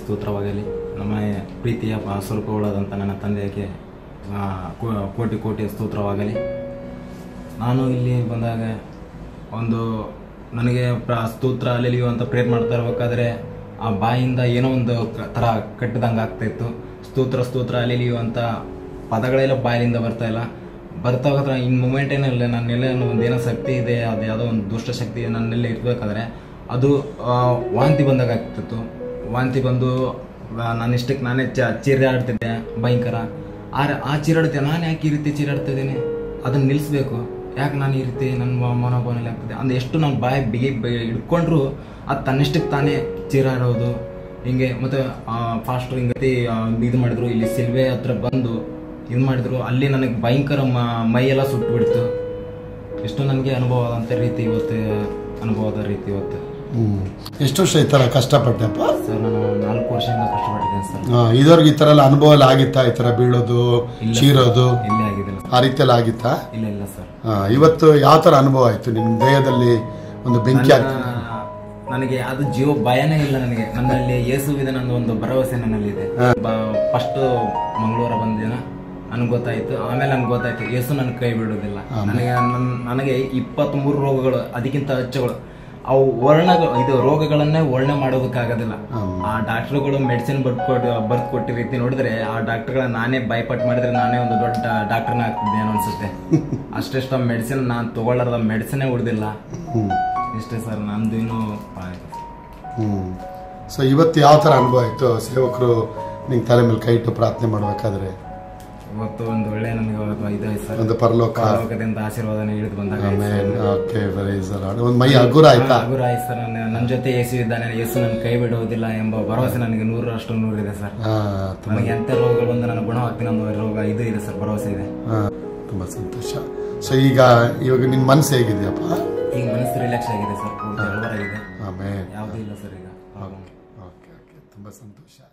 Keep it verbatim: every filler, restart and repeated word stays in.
ಸ್ತೋತ್ರವಾಗಲಿ. ನಮ್ಮ ಪ್ರೀತಿಯ ಸ್ವರೂಪವುಳ್ಳದಂಥ ನನ್ನ ತಂದೆಗೆ ಕೋಟಿ ಕೋಟಿ ಸ್ತೋತ್ರವಾಗಲಿ. ನಾನು ಇಲ್ಲಿ ಬಂದಾಗ ಒಂದು ನನಗೆ ಪ್ರ ಸ್ತೋತ್ರ ಅಲ್ಲಿಯೂ ಅಂತ ಪ್ರೇರ್ ಮಾಡ್ತಾ ಇರಬೇಕಾದ್ರೆ ಆ ಬಾಯಿಂದ ಏನೋ ಒಂದು ಥರ ಕಟ್ಟಿದಂಗೆ ಆಗ್ತಾಯಿತ್ತು. ಸ್ತೋತ್ರ ಸ್ತೋತ್ರ ಅಲ್ಲಿಯೂ ಅಂತ ಪದಗಳೆಲ್ಲ ಬಾಯಿಲಿಂದ ಬರ್ತಾ ಇಲ್ಲ. ಬರ್ತಾ ಹೋದ್ರೆ ಇನ್ ಮೂಮೆಂಟ್ ಏನಿಲ್ಲ, ನನ್ನೆಲ್ಲ ಒಂದೇನೋ ಶಕ್ತಿ ಇದೆ, ಅದು ಯಾವುದೋ ಒಂದು ದುಷ್ಟ ಶಕ್ತಿ ನನ್ನೆಲ್ಲ ಇರಬೇಕಾದ್ರೆ ಅದು ವಾಂತಿ ಬಂದಾಗ ಆಗ್ತಿತ್ತು. ವಾಂತಿ ಬಂದು ನಾನು ಇಷ್ಟಕ್ಕೆ ನಾನೇ ಚ ಚೀರಾಡ್ತಿದ್ದೆ ಭಯಂಕರ. ಆ ಆ ಚೀರಾಡ್ತೆ ನಾನು ಯಾಕೆ ಈ ರೀತಿ ಚೀರಾಡ್ತಿದ್ದೀನಿ, ಅದನ್ನು ನಿಲ್ಲಿಸ್ಬೇಕು. ಯಾಕೆ ನಾನು ಈ ರೀತಿ ನನ್ನ ಮನೋಭಾವನೆಯಲ್ಲಿ ಆಗ್ತಿದೆ ಅಂದ್ರೆ ಎಷ್ಟು ನಾನು ಬಾಯಿ ಬಿಗಿ ಹಿಡ್ಕೊಂಡ್ರು ಅದು ತನ್ನಷ್ಟಕ್ಕೆ ತಾನೇ ಚೀರಾಡೋದು ಹಿಂಗೆ. ಮತ್ತು ಫಾಸ್ಟು ಹಿಂಗತಿ ಇದು ಮಾಡಿದ್ರು. ಇಲ್ಲಿ ಸಿಲ್ವೆ ಹತ್ರ ಬಂದು ಇದು ಮಾಡಿದ್ರು. ಅಲ್ಲಿ ನನಗೆ ಭಯಂಕರ ಮೈಯೆಲ್ಲ ಸುಟ್ಟು ಬಿಡ್ತು. ಎಷ್ಟು ನನಗೆ ಅನುಭವ ಆದಂಥ ರೀತಿ ಇವತ್ತು ಅನುಭವದ ರೀತಿ ಇವತ್ತು. ಹ್ಞೂ ಎಷ್ಟು ವರ್ಷ ಈ ಥರ ಕಷ್ಟಪಟ್ಟೆಪ್ಪ? ಸರ್ ನಾನು ನಾಲ್ಕು ವರ್ಷದಿಂದ ಕಷ್ಟಪಟ್ಟಿದ್ದೇನೆ ಸರ್. ಇದ್ರಿಗೆ ಈ ಥರ ಎಲ್ಲ ಅನುಭವ ಎಲ್ಲ ಆಗಿತ್ತಾ? ಈ ಥರ ಬೀಳೋದು ಚೀರೋದು ಇಲ್ಲೇ ಆಗಿದ್ದಿಲ್ಲ ಆ ರೀತಿಯೆಲ್ಲ ಆಗಿತ್ತಾ? ಇಲ್ಲ ಇಲ್ಲ ಸರ್. ಇವತ್ತು ಯಾವ ಥರ ಅನುಭವ ಆಯಿತು ನಿಮ್ಮ ದೇಹದಲ್ಲಿ? ಒಂದು ಬೆಂಕಿ ಆಗ್ತದೆ ನನಗೆ, ಅದು ಜೀವ ಭಯನೇ ಇಲ್ಲ ನನಗೆ. ನನ್ನಲ್ಲಿ ಯೇಸುವಿದೆ ನನ್ನ ಒಂದು ಭರವಸೆ ನನ್ನಲ್ಲಿದೆ. ಫಸ್ಟ್ ಮಂಗಳವಾರ ಬಂದಿನ ನನಗೆ ಗೊತ್ತಾಯಿತು. ಆಮೇಲೆ ನನಗೆ ಗೊತ್ತಾಯ್ತು ಯೇಸು ನನ್ನ ಕೈ ಬಿಡೋದಿಲ್ಲ. ನನಗೆ ನನಗೆ ಇಪ್ಪತ್ತ್ ಮೂರು ರೋಗಗಳು, ಅದಕ್ಕಿಂತ ಹೆಚ್ಚುಗಳು, ಅವು ವರ್ಣಗಳು, ಇದು ರೋಗಗಳನ್ನೇ ವರ್ಣನೆ ಮಾಡೋದಕ್ಕಾಗೋದಿಲ್ಲ. ಆ ಡಾಕ್ಟರ್ಗಳು ಮೆಡಿಸಿನ್ ಬರ್ಕೊಟ್ಟು ಬರ್ದು ಕೊಟ್ಟಿರೋ ರೀತಿ ನೋಡಿದ್ರೆ ಆ ಡಾಕ್ಟರ್ಗಳ ನಾನೇ ಭಯಪಟ್ಟು ಮಾಡಿದ್ರೆ ನಾನೇ ಒಂದು ದೊಡ್ಡ ಡಾಕ್ಟರ್ನ ಆಗ್ತಿದ್ದೆ ಏನೋ ಅನ್ಸುತ್ತೆ. ಅಷ್ಟೆಷ್ಟು ಮೆಡಿಸಿನ್ ನಾನು ತಗೊಳ್ಳಾರ್ದ ಮೆಡಿಸಿನೇ ಉಳಿದಿಲ್ಲ. ಇಷ್ಟೇ ಸರ್ ನಂದು ಇನ್ನೂ. ಹ್ಞೂ ಸೊ ಇವತ್ತು ಯಾವ ಥರ ಅನುಭವ ಆಯಿತು? ಸೇವಕರು ನಿಂಗೆ ತಲೆ ಮೇಲೆ ಕೈ ಇಟ್ಟು ಪ್ರಾರ್ಥನೆ ಮಾಡಬೇಕಾದ್ರೆ ಇವತ್ತು ಒಂದು ಒಳ್ಳೆ ನನಗೆ ಇದಾಯ್ತು ಸರ್. ಒಂದು ಪರಲೋಕ ಪರಲೋಕದಿಂದ ಆಶೀರ್ವಾದನ ಹಿಡಿದು ಬಂದಾಗ ಒಂದು ಮೈ ಹಗುರ ಆಯ್ತಾ? ಹಗುರ ಆಯ್ತು ಸರ್. ನನ್ನ ಜೊತೆ ಯೇಸು ಇದ್ದಾನೆ, ಯೇಸು ನನ್ನ ಕೈ ಬಿಡುವುದಿಲ್ಲ ಎಂಬ ಭರವಸೆ ನನಗೆ ನೂರರಷ್ಟು ನೂರಿದೆ ಸರ್. ನನಗೆ ಎಂಥ ರೋಗಗಳು ಬಂದು ನನಗೆ ಗುಣವಾಗ್ತೀನಿ ಅನ್ನೋ ರೋಗ ಇದು ಇದೆ ಸರ್, ಭರವಸೆ ಇದೆ. ತುಂಬ ಸಂತೋಷ. ಸೊ ಈಗ ಇವಾಗ ನಿಮ್ಮ ಮನಸ್ಸು ಹೇಗಿದೆಯಪ್ಪ? ಈಗ ಮನಸ್ಸು ರಿಲ್ಯಾಕ್ಸ್ ಆಗಿದೆ ಸರ್, ಪೂರ್ತಿ ಹಳವರಾಗಿದೆ. ಆಮೇಲೆ ಯಾವುದೂ ಇಲ್ಲ ಸರ್ ಈಗ. ಓಕೆ ಓಕೆ ತುಂಬ ಸಂತೋಷ.